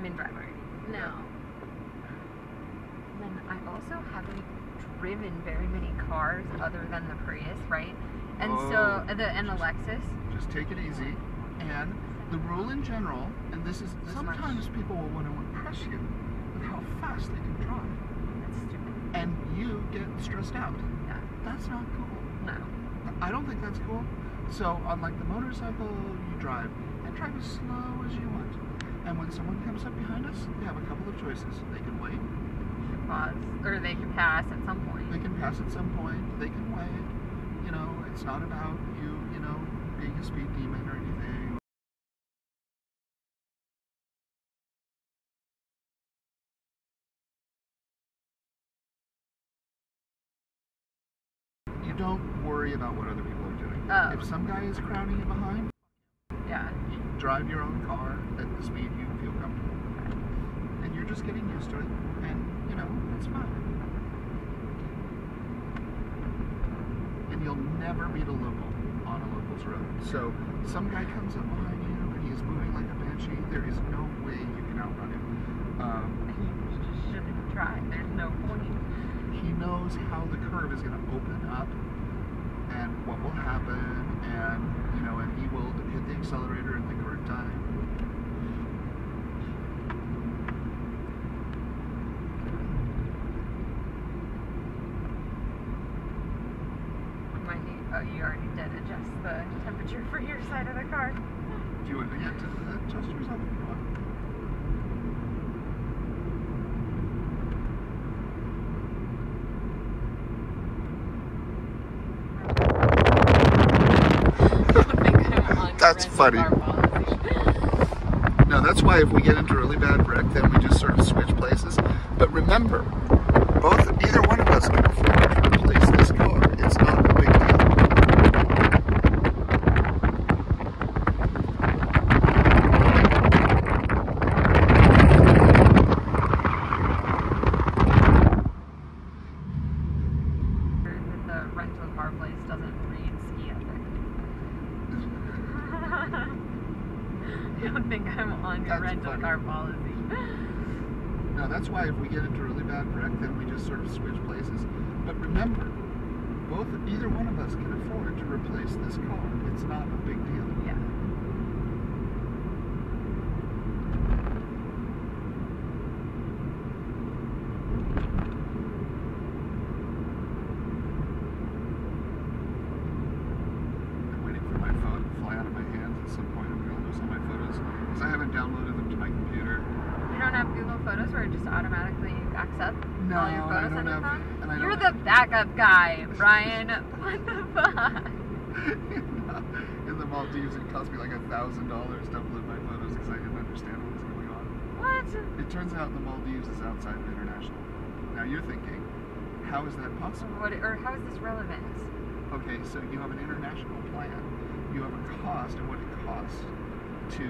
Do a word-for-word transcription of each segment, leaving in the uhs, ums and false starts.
I'm in drive mode. No. Yeah. And then I also haven't driven very many cars other than the Prius, right? And Oh, so, the and the just- Lexus. Just take it easy. And the rule in general, and this is, So much- sometimes people will want to impress you with how fast they can drive. That's stupid. And you get stressed out. Yeah. That's not cool. No. I don't think that's cool. So on like the motorcycle you drive, and drive as slow as you want. And when someone comes up behind us, they have a couple of choices. They can wait. Pause. Or they can pass at some point. They can pass at some point. They can wait. You know, it's not about you, you know, being a speed demon or anything. You don't worry about what other people are doing. Oh. If some guy is crowding you behind, Yeah. you drive your own car at the speed you feel comfortable. And you're just getting used to it. And, you know, it's fine. And you'll never meet a local on a local's road. So some guy comes up behind you and he's moving like a banshee. There is no way you can outrun him. Um, You just shouldn't try. There's no point. he knows how the curve is going to open up and what will happen, and you know, and he will hit the accelerator at the correct time. Mind you, oh, you already did adjust the temperature for your side of the car. Do you want to get to the adjusters up if you want? That's funny. No, that's why if we get into a really bad wreck, then we just sort of switch places. But remember, both, either one of us can afford to replace this car. It's not a big deal. The rental car place doesn't read ski ethic. I don't think I'm on your That's rental funny. car policy. No, that's why if we get into a really bad wreck, then we just sort of switch places. But remember, both, either one of us can afford to replace this car. It's not a big deal. Yeah. I'm waiting for my phone to fly out of my hands at some point. I'm going to lose all my photos because I haven't downloaded them to my computer. You don't have Google Photos where it just automatically backs up No, all your and I photos on don't your have- phone? and I You're don't the backup guy, Brian. What the fuck? In the Maldives, it cost me like a thousand dollars to upload my photos because I didn't understand what was going on. What? It turns out the Maldives is outside of international. Now you're thinking, how is that possible? What? Or how is this relevant? Okay, so you have an international plan. You have a cost and what it costs to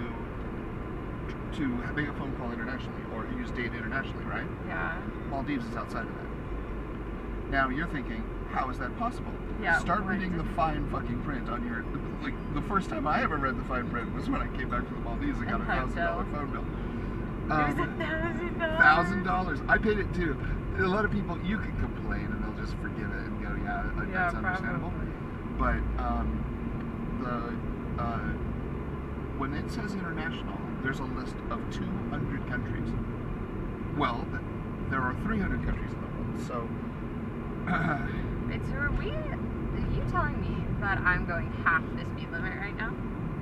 to make a phone call internationally or use data internationally, right? Yeah. Maldives is outside of that. Now you're thinking, how is that possible? Yeah, Start what reading the did- fine fucking print on your. Like the first time I ever read the fine print was when I came back from the Maldives and got a And thousand dollar bill. phone bill. It was a thousand dollars. Thousand dollars. I paid it too. A lot of people, you can complain and they'll just forgive it and go, yeah, like, Yeah, that's understandable. probably. But um, the uh, when it says international, there's a list of two hundred countries. Well, th there are three hundred countries in the world. So, Wait, so are we? Are you telling me that I'm going half the speed limit right now?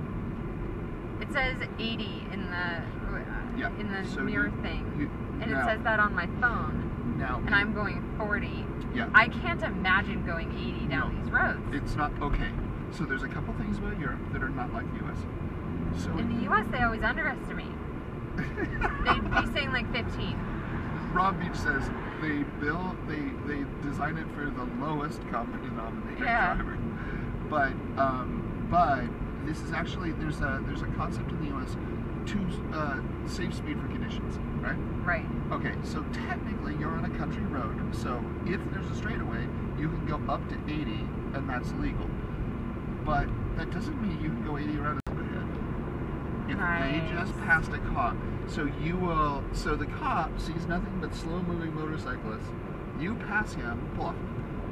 It says eighty in the uh, yeah. in the so mirror you, thing, you, and now, it says that on my phone, now, and I'm going forty. Yeah. I can't imagine going eighty down No. these roads. It's not okay. So there's a couple things about Europe that are not like the U S. So In the U S, they always underestimate. They'd be saying like fifteen. Rob Beach says they bill they they design it for the lowest common denominator Yeah. driver. But um, but this is actually there's a there's a concept in the U S to uh, safe speed for conditions, right? Right. Okay, so technically you're on a country road, so if there's a straightaway, you can go up to eighty, and that's legal. But that doesn't mean you can go eighty around a head. If Nice. they just passed a cop, so you will, so the cop sees nothing but slow-moving motorcyclists. You pass him, pull off.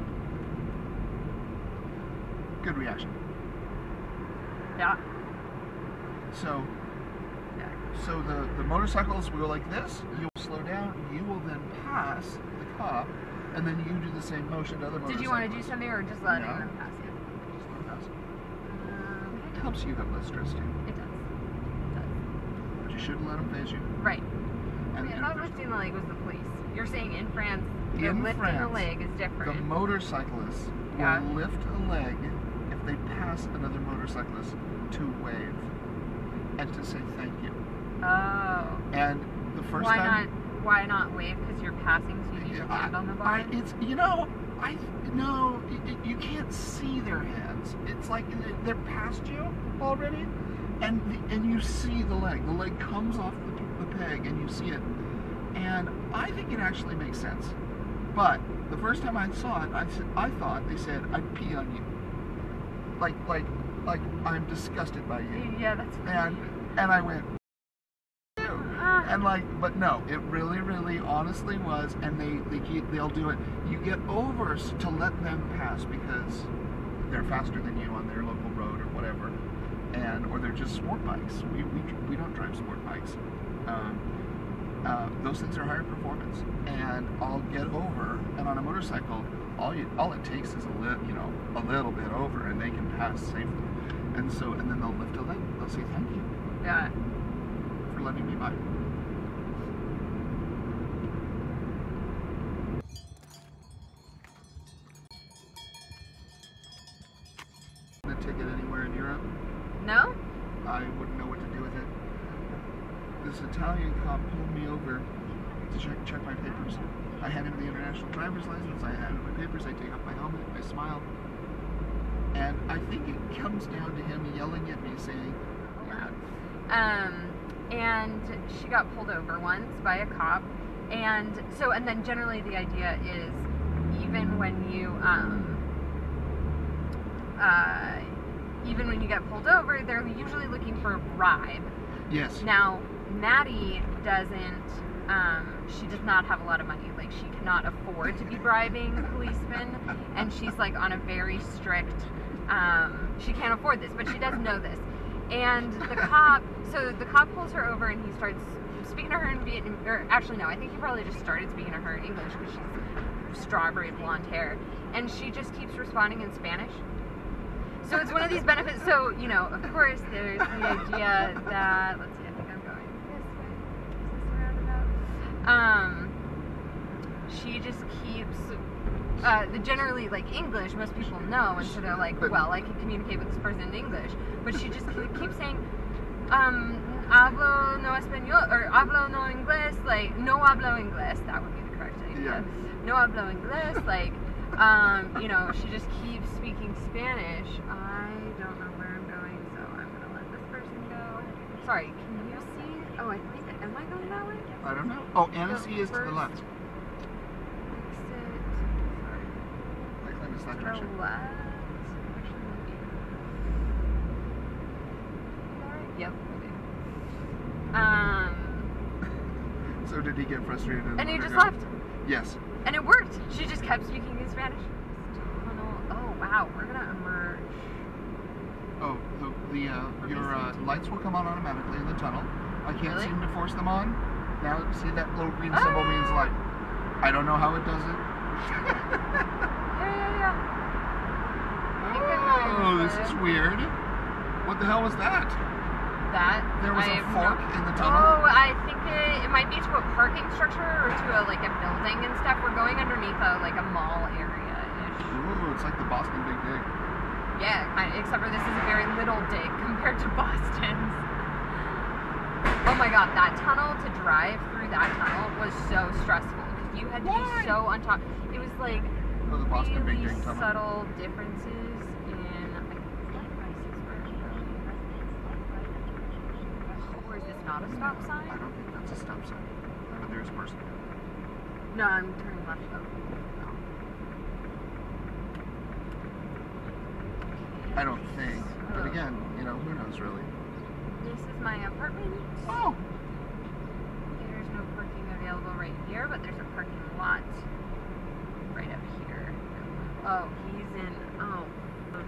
Good reaction. Yeah. So, Yeah. so the, the motorcycles will go like this, you'll slow down, you will then pass the cop, and then you do the same motion to other motorcyclists. Did you want to do something or just letting No. them pass you? Just let them pass. Um, It helps you have less stress too. it does. It does. But you shouldn't let them phase you. Right. And, I and thought there's- lifting the leg was the police. You're saying in France, the In lifting France, the leg is the different. motorcyclists Yeah. will lift a leg if they pass another motorcyclist to wave and to say thank you. Oh. And the first Why time, not? Why not wave? Because you're passing, so you need to I- stand on the I, bar. it's you know I no it, it- you can't see their hands. It's like they're past you already, and the, and you see the leg. The leg comes off the, the peg, and you see it. And I think it actually makes sense. But the first time I saw it, I said I thought they said I'd pee on you. Like like like I'm disgusted by you. Yeah, that's And and I went. Ah. And like, but no, it really, really, honestly was, and they, they keep, they'll do it. You get overs to let them pass because they're faster than you on their local road or whatever, and or they're just sport bikes. We we, we don't drive sport bikes. Um, uh, those things are higher performance, and I'll get over, and on a motorcycle, all you all it takes is a lit, you know, a little bit over, and they can pass safely. And so, and then they'll lift a leg. They'll say thank you Yeah. for letting me by. A ticket anywhere in Europe, No? I wouldn't know what to do with it. This Italian cop pulled me over to check check my papers. I hand him the international driver's license, I hand him my papers, I take off my helmet, I smile. And I think it comes down to him yelling at me saying, Loud. Um, and she got pulled over once by a cop, and so, and then generally the idea is, even when you, um, uh, even when you get pulled over, they're usually looking for a bribe. yes. Now, Maddie doesn't, um, she does not have a lot of money. Like, she cannot afford to be bribing policemen, and she's, like, on a very strict, um, she can't afford this, but she does know this. And the cop, so the cop pulls her over, and he starts speaking to her in Vietnamese, or actually, no, I think he probably just started speaking to her in English, because she's strawberry blonde hair, and she just keeps responding in Spanish. So it's one of these benefits. So, you know, of course, there's the idea that, let's see, I think I'm going this way. Is this roundabout? Um, she just keeps, uh, the generally, like, English, most people know, and so they're like, well, I can communicate with this person in English. But she just keep, keeps saying, um, hablo no español, or hablo no inglés, like, no hablo inglés, that would be the correct idea. Yeah. No hablo inglés, like, um, you know, she just keeps speaking Spanish. I don't know where I'm going, so I'm gonna let this person go. Sorry, can you see? Oh, I think, am I going that way? I don't know. Oh, Annecy The is to the first- left. Exit, sorry, I claim it's that to direction. the left. Actually, maybe. Is that right? Yep, okay. Um, So did he get frustrated? and he let her just go? left. Yes. And it worked. She just kept speaking in Spanish. Tunnel. Oh, wow, we're gonna emerge. Oh, the, the uh, your uh, lights will come on automatically in the tunnel. I can't Really? seem to force them on. Now, see that little green symbol means light. I don't know how it does it. Yeah, yeah, yeah. Oh, this is weird. What the hell was that? That There was I a have fork no- in the tunnel? Oh, I think it, it might be to a parking structure or to a like a building and stuff. We're going underneath a like a mall area ish. Ooh, it's like the Boston Big Dig. Yeah, kind of, except for this is a very little dig compared to Boston's. Oh my god, that tunnel, to drive through that tunnel was so stressful because you had to Why? be so on top. It was like Oh, the Boston Big really Dig tunnel. subtle differences in. I think this is where I'm going. Or is this not a stop I sign? don't think that's a stop sign. But there's a person. No, I'm turning left though. I don't think. But again, you know, who knows really? This is my apartment. Oh. There's no parking available right here, but there's a parking lot right up here. Oh, he's in. Oh. Uh,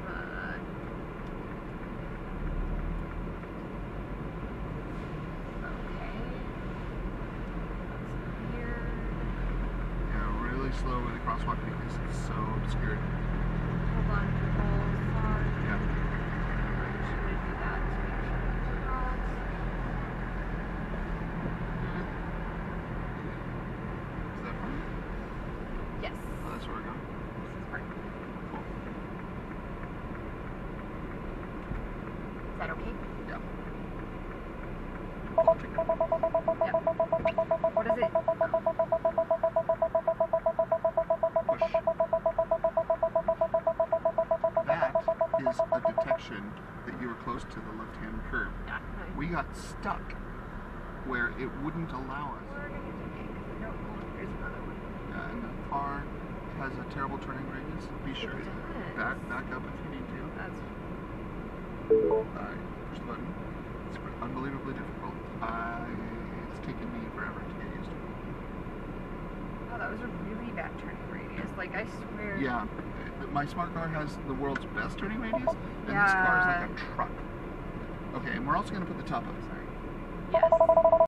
okay. That's weird. Yeah, really slow with the crosswalk because it's so obscured. Hold on to both sides. Yeah. I'm just gonna do that to make sure it's across. Mm. Is that fine? Yes. Oh, that's where we're going. This is parking. Cool. Is that okay? Yeah. Yeah. What is it? That is a detection that you were close to the left-hand curb. Yeah. We got stuck where it wouldn't allow us. We're gonna take. No, there's another one. Uh, and the car has a terrible turning radius. Be sure It to does. back back up if you need to. That's. Alright, push the button. It's unbelievably difficult. I, it's taken me forever to get used to. Oh, that was a really bad turning radius. Like I swear. Yeah, my smart car has the world's best turning radius, and Yeah. this car is like a truck. Okay, and we're also going to put the top up. Yes.